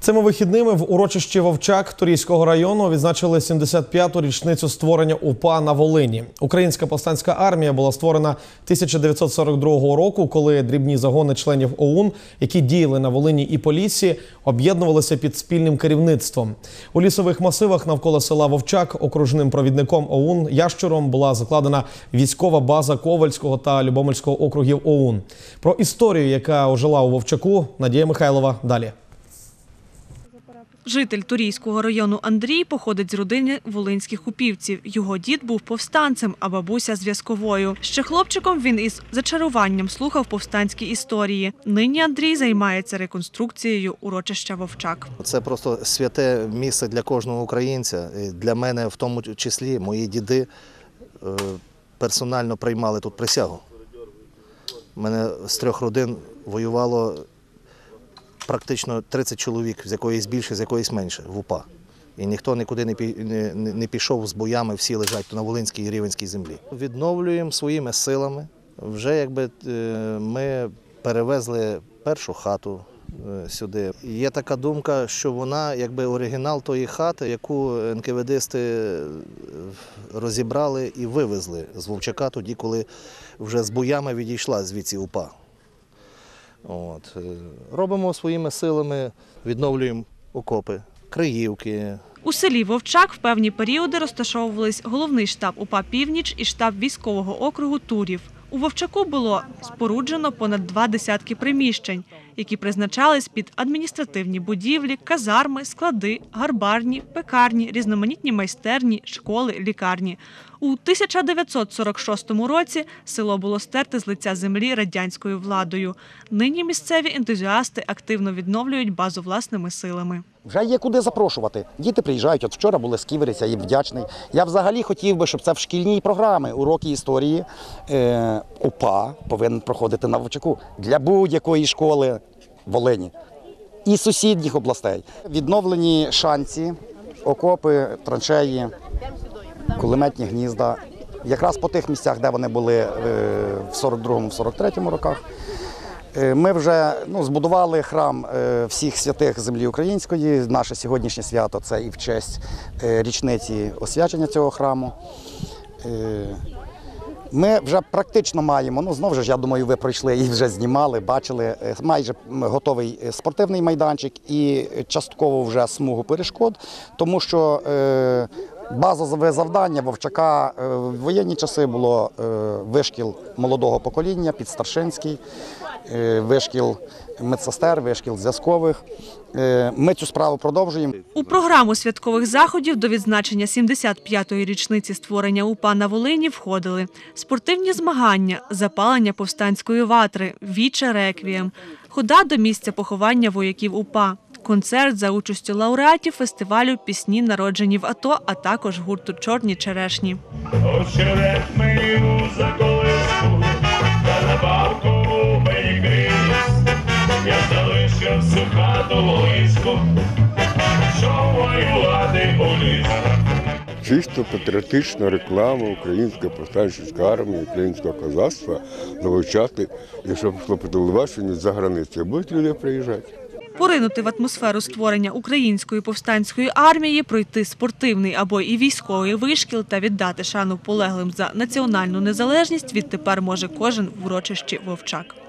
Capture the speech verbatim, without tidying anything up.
Цими вихідними в урочищі Вовчак Турійського району відзначили сімдесят п'яту річницю створення УПА на Волині. Українська повстанська армія була створена тисяча дев'ятсот сорок другого року, коли дрібні загони членів ОУН, які діяли на Волині і Поліссі, об'єднувалися під спільним керівництвом. У лісових масивах навколо села Вовчак окружним провідником ОУН Ящуром була закладена військова база Ковальського та Любомльського округів ОУН. Про історію, яка ожила у Вовчаку, Надія Михайлова далі. Житель Турійського району Андрій походить з родини волинських упівців. Його дід був повстанцем, а бабуся – зв'язковою. Ще хлопчиком він із зачаруванням слухав повстанські історії. Нині Андрій займається реконструкцією урочища Вовчак. Це просто святе місце для кожного українця. Для мене в тому числі мої діди персонально приймали тут присягу. У мене з трьох родин воювало практично тридцять чоловік, з якоїсь більше, з якоїсь менше, в УПА. І ніхто нікуди не пішов з боями, всі лежать на Волинській і Рівненській землі. Відновлюємо своїми силами. Вже якби ми перевезли першу хату сюди. Є така думка, що вона якби оригінал тої хати, яку ен ка ве дисти розібрали і вивезли з Вовчака тоді, коли вже з боями відійшла звідси УПА. От. Робимо своїми силами, відновлюємо окопи, криївки. У селі Вовчак в певні періоди розташовувались головний штаб УПА «Північ» і штаб військового округу Турів. У Вовчаку було споруджено понад два десятки приміщень, які призначались під адміністративні будівлі, казарми, склади, гарбарні, пекарні, різноманітні майстерні, школи, лікарні. У тисяча дев'ятсот сорок шостому році село було стерте з лиця землі радянською владою. Нині місцеві ентузіасти активно відновлюють базу власними силами. Вже є куди запрошувати. Діти приїжджають, от вчора були з Ківерця, я їм вдячний. Я взагалі хотів би, щоб це в шкільній програмі уроки історії е, УПА повинен проходити на Вовчаку для будь-якої школи Волині і сусідніх областей. Відновлені шанці, окопи, траншеї, кулеметні гнізда. Якраз по тих місцях, де вони були е, в сорок другому - сорок третьому роках. Ми вже ну, збудували храм всіх святих землі української. Наше сьогоднішнє свято – це і в честь річниці освячення цього храму. Ми вже практично маємо, ну знову ж, я думаю, ви пройшли і вже знімали, бачили, майже готовий спортивний майданчик і частково вже смугу перешкод, тому що базове завдання Вовчака в воєнні часи було вишкіл молодого покоління, підстаршинський, вишкіл медсестер, вишкіл зв'язкових. Ми цю справу продовжуємо. У програму святкових заходів до відзначення сімдесят п'ятої річниці створення УПА на Волині входили спортивні змагання, запалення повстанської ватри, віче реквієм, хода до місця поховання вояків УПА, концерт за участю лауреатів фестивалю «Пісні, народжені в АТО», а також гурту «Чорні черешні». Очерет мию за колиску, та на бабкову мені крізь. Я залишив всю хату волинську, що воювати у ліс. Чисто патріотична реклама української повстанчої армії, українського козацтва залучати, якщо пішло по телебаченню за границею, будуть люди приїжджати. Поринути в атмосферу створення української повстанської армії, пройти спортивний або і військовий вишкіл та віддати шану полеглим за національну незалежність відтепер може кожен в урочищі Вовчак.